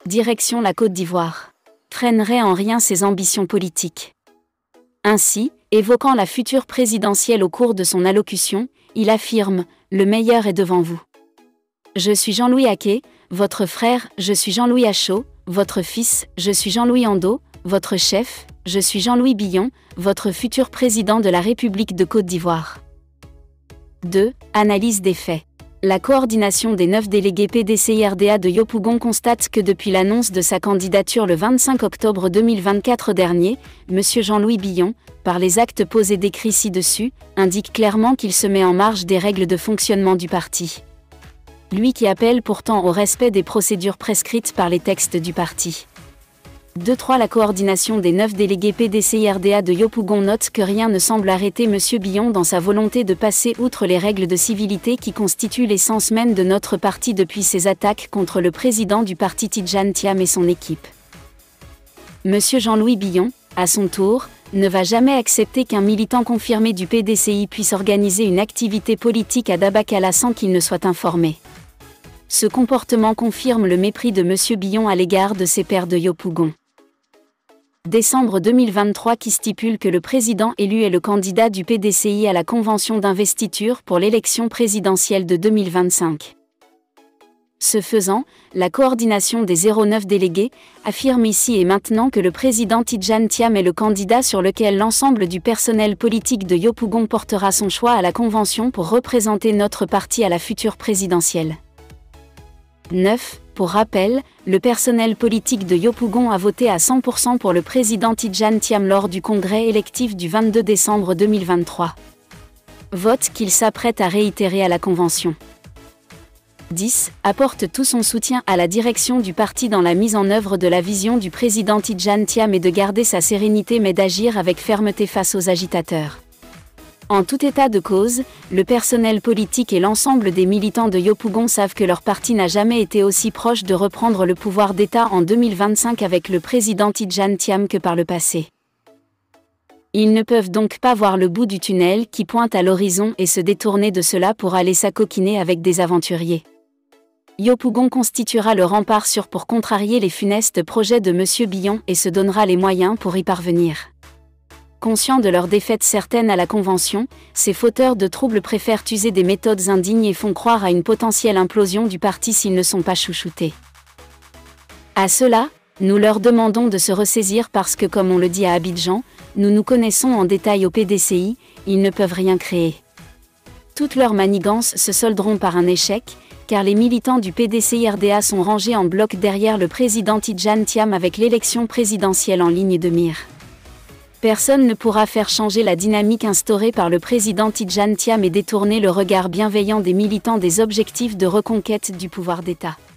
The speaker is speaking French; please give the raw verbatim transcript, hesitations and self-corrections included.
direction la Côte d'Ivoire, freinerait en rien ses ambitions politiques. Ainsi, évoquant la future présidentielle au cours de son allocution, il affirme « Le meilleur est devant vous. Je suis Jean-Louis Aké, votre frère, je suis Jean-Louis Achaud, votre fils, je suis Jean-Louis Ando, votre chef, je suis Jean-Louis Billon, votre futur président de la République de Côte d'Ivoire. » deux. Analyse des faits. La coordination des neuf délégués P D C I R D A de Yopougon constate que depuis l'annonce de sa candidature le vingt-cinq octobre deux mille vingt-quatre dernier, M. Jean-Louis Billon, par les actes posés décrits ci-dessus, indique clairement qu'il se met en marge des règles de fonctionnement du parti. Lui qui appelle pourtant au respect des procédures prescrites par les textes du parti. deux trois La coordination des neuf délégués P D C I R D A de Yopougon note que rien ne semble arrêter M. Billon dans sa volonté de passer outre les règles de civilité qui constituent l'essence même de notre parti depuis ses attaques contre le président du parti Tidjane Thiam et son équipe. M. Jean-Louis Billon, à son tour, ne va jamais accepter qu'un militant confirmé du P D C I puisse organiser une activité politique à Dabakala sans qu'il ne soit informé. Ce comportement confirme le mépris de M. Billon à l'égard de ses pairs de Yopougon. Décembre deux mille vingt-trois qui stipule que le président élu est le candidat du P D C I à la convention d'investiture pour l'élection présidentielle de deux mille vingt-cinq. Ce faisant, la coordination des zéro neuf délégués affirme ici et maintenant que le président Tidjane Thiam est le candidat sur lequel l'ensemble du personnel politique de Yopougon portera son choix à la convention pour représenter notre parti à la future présidentielle. neuf. Pour rappel, le personnel politique de Yopougon a voté à cent pour cent pour le président Tidjane Thiam lors du congrès électif du vingt-deux décembre deux mille vingt-trois. Vote qu'il s'apprête à réitérer à la convention. dix. Apporte tout son soutien à la direction du parti dans la mise en œuvre de la vision du président Tidjane Thiam et de garder sa sérénité mais d'agir avec fermeté face aux agitateurs. En tout état de cause, le personnel politique et l'ensemble des militants de Yopougon savent que leur parti n'a jamais été aussi proche de reprendre le pouvoir d'État en deux mille vingt-cinq avec le président Tidjane Thiam que par le passé. Ils ne peuvent donc pas voir le bout du tunnel qui pointe à l'horizon et se détourner de cela pour aller s'acoquiner avec des aventuriers. Yopougon constituera le rempart sûr pour contrarier les funestes projets de M. Billon et se donnera les moyens pour y parvenir. Conscients de leur défaite certaine à la Convention, ces fauteurs de troubles préfèrent user des méthodes indignes et font croire à une potentielle implosion du parti s'ils ne sont pas chouchoutés. À cela, nous leur demandons de se ressaisir parce que comme on le dit à Abidjan, nous nous connaissons en détail au P D C I, ils ne peuvent rien créer. Toutes leurs manigances se solderont par un échec, car les militants du P D C I R D A sont rangés en bloc derrière le président Tidjane Thiam avec l'élection présidentielle en ligne de mire. Personne ne pourra faire changer la dynamique instaurée par le président Tidjane Thiam et détourner le regard bienveillant des militants des objectifs de reconquête du pouvoir d'État.